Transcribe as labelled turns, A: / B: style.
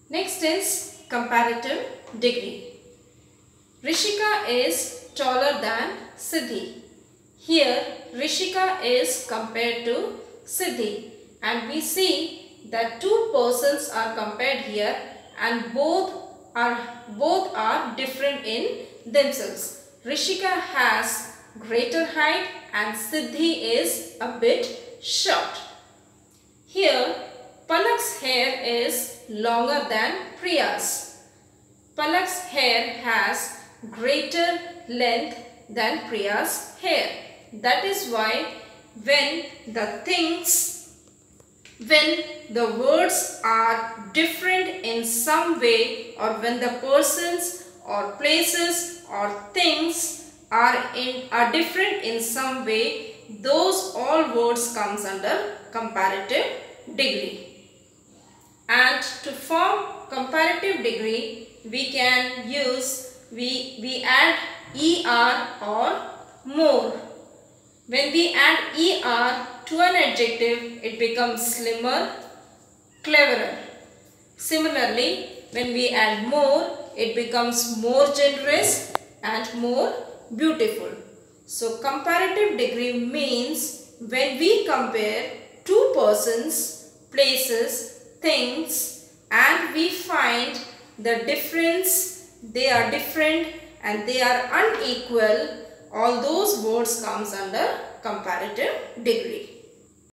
A: Next is comparative degree. Rishika is taller than Siddhi. Here Rishika is compared to Siddhi, and we see that two persons are compared here and both are different in themselves. Rishika has greater height and Siddhi is a bit short. Here Palak's hair is longer than Priya's. Palak's hair has greater length than Priya's hair. That is why when the words are different in some way, or when the persons or places or things are different in some way, those all words comes under comparative degree. And to form comparative degree, we can use, we add er or more. When we add er to an adjective, it becomes slimmer, cleverer. Similarly, when we add more, it becomes more generous and more beautiful. So comparative degree means when we compare two persons, places, things, and we find the difference, they are different and they are unequal, all those words comes under comparative degree.